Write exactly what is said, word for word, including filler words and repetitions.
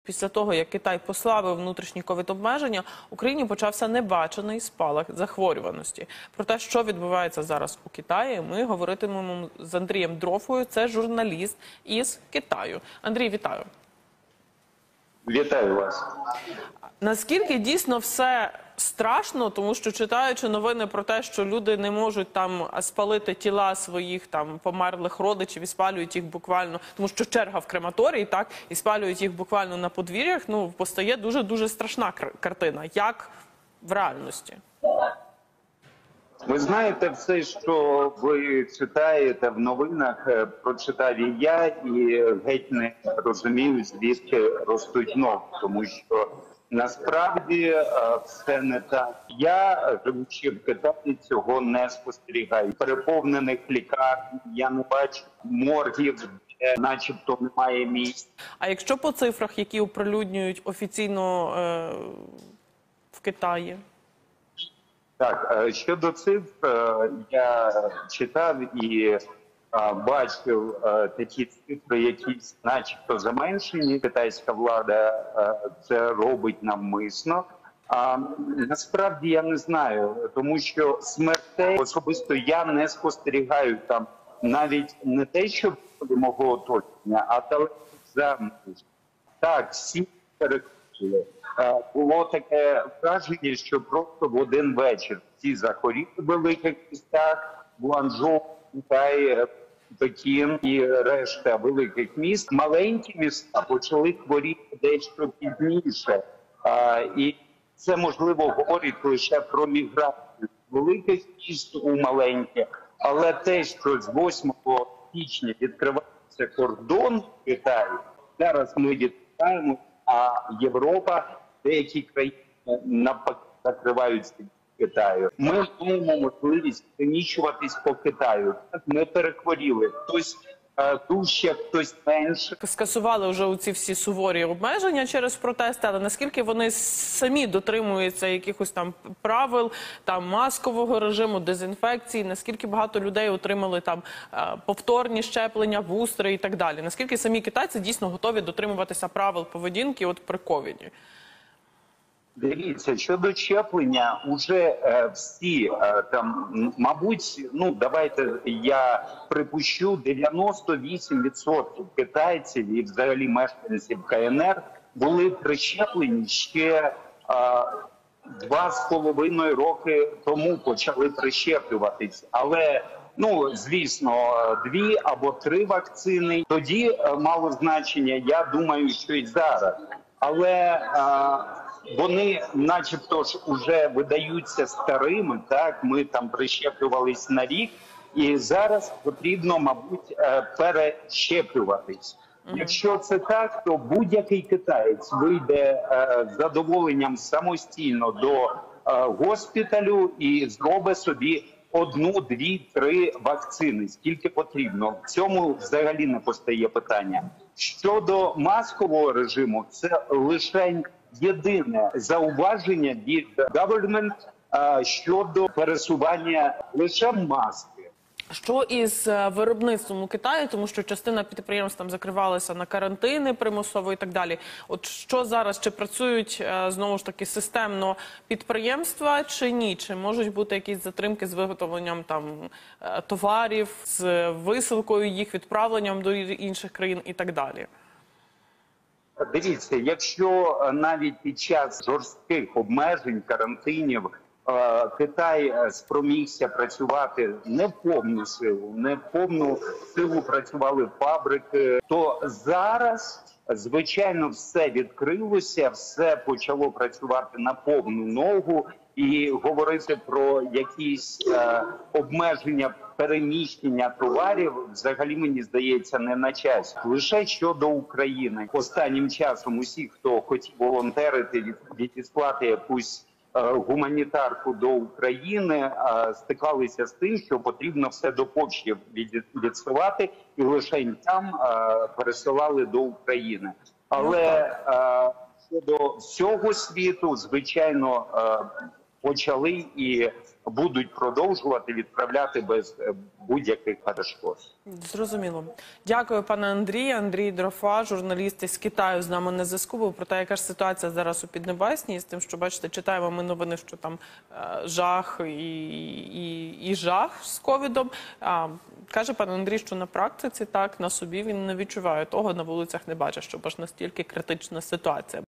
після того, як Китай послабив внутрішні ковід-обмеження, в Україні почався небачений спалах захворюваності. Про те, що відбувається зараз у Китаї, ми говоритимемо з Андрієм Дрofою, це журналіст із Китаю. Андрій, вітаю. Вітаю вас. Наскільки дійсно все страшно, тому що читаючи новини про те, що люди не можуть там спалити тіла своїх там померлих родичів і спалюють їх буквально, тому що черга в крематорії, так, і спалюють їх буквально на подвір'ях, ну, постає дуже-дуже страшна картина. Як в реальності? Ви знаєте, все, що ви читаєте в новинах, прочитав і я, і геть не розумію, звідки ростуть ноги, тому що насправді все не так. Я, живучи в Китаї, цього не спостерігаю. Переповнених лікарень, я не бачу моргів, де начебто немає місць. А якщо по цифрах, які оприлюднюють офіційно е в Китаї? Так, щодо цифр, я читав і бачив такі цифри, які начебто заменшені. Китайська влада це робить навмисно. А насправді я не знаю, тому що смертей особисто я не спостерігаю там навіть не те, що мого оточення, а далеко за меж. Так, всі перекрили. Було таке враження, що просто в один вечір всі захворіли в великих містах, Гуанчжоу, Китай, Пекін і решта великих міст. Маленькі міста почали хворіти дещо пізніше. І це, можливо, говорить лише про міграцію з великих міст у маленькі. Але те, що з восьмого січня відкривається кордон в Китаї, зараз ми відкриваємо, а Європа, деякі країни навпаки закриваються від Китаю. Ми маємо можливість переміщуватись по Китаю. Ми перехворіли. Хтось дужче, хтось менше. Скасували вже оці всі суворі обмеження через протести, але наскільки вони самі дотримуються якихось там правил, там маскового режиму, дезінфекції, наскільки багато людей отримали там повторні щеплення, бустери і так далі? Наскільки самі китайці дійсно готові дотримуватися правил поведінки от при ковіді? Дивіться, щодо щеплення, уже е, всі, е, там, мабуть, ну, давайте я припущу, дев'яносто вісім відсотків китайців і взагалі мешканців КНР були прищеплені ще е, два з половиною роки тому почали прищеплюватись. Але, ну, звісно, дві або три вакцини тоді е, мало значення, я думаю, що і зараз. Але е, вони начебто ж уже видаються старими, так, ми там прищеплювались на рік, і зараз потрібно, мабуть, перещеплюватись. Mm-hmm. Якщо це так, то будь-який китаєць вийде з задоволенням самостійно до госпіталю і зробить собі одну, дві, три вакцини, скільки потрібно. В цьому взагалі не постає питання. Щодо маскового режиму, це лише єдине зауваження від government щодо пересування лише маски. Що із виробництвом у Китаї, тому що частина підприємств там закривалася на карантини примусово і так далі. От що зараз, чи працюють знову ж таки системно підприємства чи ні? Чи можуть бути якісь затримки з виготовленням там товарів, з висилкою їх, відправленням до інших країн і так далі? Дивіться, якщо навіть під час жорстких обмежень, карантинів, Китай спромігся працювати не в повну силу, не в повну силу працювали фабрики, то зараз, звичайно, все відкрилося, все почало працювати на повну ногу, і говорити про якісь е, обмеження переміщення товарів взагалі, мені здається, не на часі. Лише щодо України. Останнім часом усі, хто хотів волонтерити, відіслати якусь гуманітарку до України, стикалися з тим, що потрібно все до почти відсилати, і лише там пересилали до України. Але щодо всього світу, звичайно, почали і будуть продовжувати відправляти без е, будь-яких перешкод. Зрозуміло. Дякую, пане Андрій. Андрій Дрофа, журналіст із Китаю, з нами на зв'язку був. Про те, яка ж ситуація зараз у Піднебесній, з тим, що, бачите, читаємо ми новини, що там е, жах і, і, і жах з ковідом. А, каже пан Андрій, що на практиці так, на собі він не відчуває того, на вулицях не бачить, що аж настільки критична ситуація.